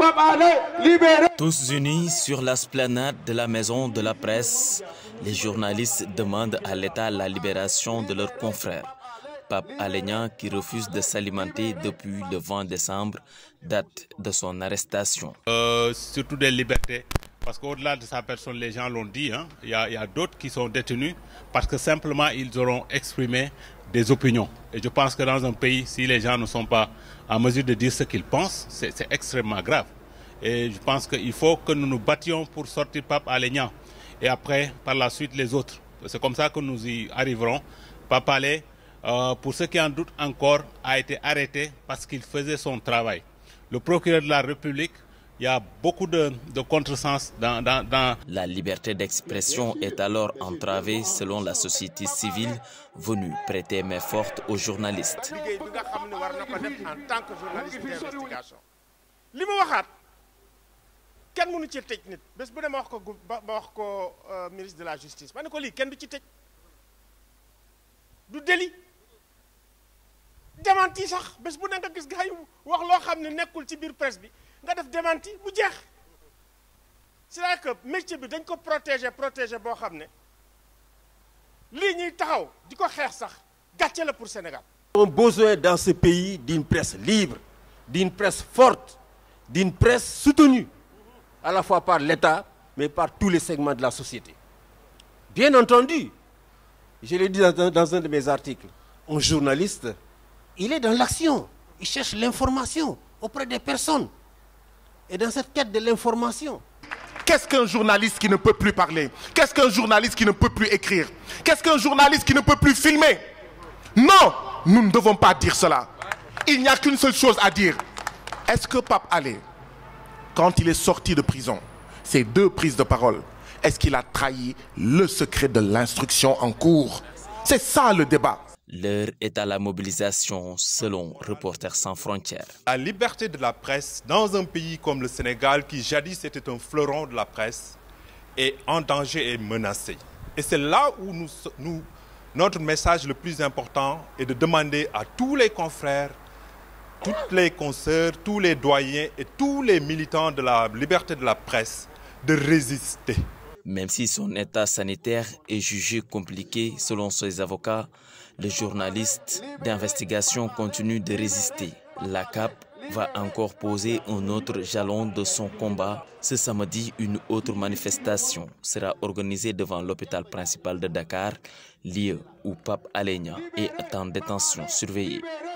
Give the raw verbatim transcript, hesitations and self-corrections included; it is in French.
Pape Alé libéré. Tous unis sur l'esplanade de la maison de la presse, les journalistes demandent à l'État la libération de leurs confrères. Pape Alé Niang, qui refuse de s'alimenter depuis le vingt décembre, date de son arrestation. Euh, surtout des libertés, parce qu'au-delà de sa personne, les gens l'ont dit, hein, il y a, il y a d'autres qui sont détenus parce que simplement ils auront exprimé des opinions. Et je pense que dans un pays, si les gens ne sont pas en mesure de dire ce qu'ils pensent, c'est extrêmement grave. Et je pense qu'il faut que nous nous battions pour sortir Pape Alé Niang. Et après, par la suite, les autres. C'est comme ça que nous y arriverons. Pape Alé, euh, pour ceux qui en doutent encore, a été arrêté parce qu'il faisait son travail. Le procureur de la République, il y a beaucoup de, de contresens dans, dans, dans... La liberté d'expression est alors entravée selon la société civile venue prêter main forte aux journalistes. kenn mënu ci tëj nit bés bu ne ma wax ko ma wax ko ministre de la justice ma ne ko lii kenn du ci tëj du délit démenti sax bés bu ne nga gis gars yi wax loo xam ne nekkul ci biir presse bi nga def démenti bu jeex c'est-à-dire que métier bi dañ ko protéger protéger boo xam ne lii ñuy taxaw di ko xeex sax gàcce la pour Sénégal. On a besoin dans ce pays d'une presse libre, d'une presse forte, d'une presse soutenue à la fois par l'État, mais par tous les segments de la société. Bien entendu, je l'ai dit dans un, dans un de mes articles, un journaliste, il est dans l'action, il cherche l'information auprès des personnes. Et dans cette quête de l'information, qu'est-ce qu'un journaliste qui ne peut plus parler? Qu'est-ce qu'un journaliste qui ne peut plus écrire? Qu'est-ce qu'un journaliste qui ne peut plus filmer? Non, nous ne devons pas dire cela. Il n'y a qu'une seule chose à dire. Est-ce que Pape Alé, quand il est sorti de prison, ces deux prises de parole, est-ce qu'il a trahi le secret de l'instruction en cours? C'est ça le débat. L'heure est à la mobilisation selon Reporters sans frontières. La liberté de la presse dans un pays comme le Sénégal, qui jadis était un fleuron de la presse, est en danger et menacée. Et c'est là où nous, nous, notre message le plus important est de demander à tous les confrères, toutes les consoeurs, tous les doyens et tous les militants de la liberté de la presse de résister. Même si son état sanitaire est jugé compliqué selon ses avocats, le journaliste d'investigation continue de résister. La C A P va encore poser un autre jalon de son combat. Ce samedi, une autre manifestation sera organisée devant l'hôpital principal de Dakar, lieu où Pape Alé Niang est en détention surveillée.